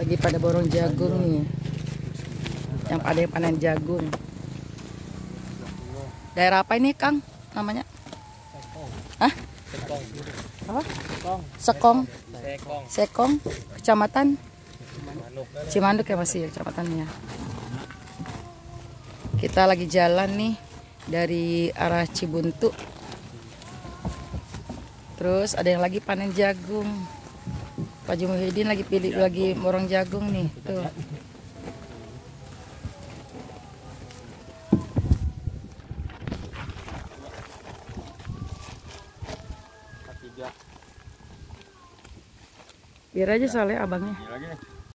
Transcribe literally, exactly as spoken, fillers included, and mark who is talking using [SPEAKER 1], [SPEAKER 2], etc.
[SPEAKER 1] Lagi pada borong jagung nih. Yang ada yang panen jagung. Daerah apa ini, Kang? Namanya? Hah?
[SPEAKER 2] Sekong.
[SPEAKER 1] Apa?
[SPEAKER 2] Sekong.
[SPEAKER 1] Sekong.
[SPEAKER 2] Sekong.
[SPEAKER 1] Sekong. Kecamatan
[SPEAKER 2] Manuk.
[SPEAKER 1] Cimanduk ya masih kecamatannya. Kita lagi jalan nih dari arah Cibuntu. Terus ada yang lagi panen jagung. Pak Haji Muhyiddin lagi pilih lagi borong jagung nih. Tuh. Biar aja soalnya abangnya.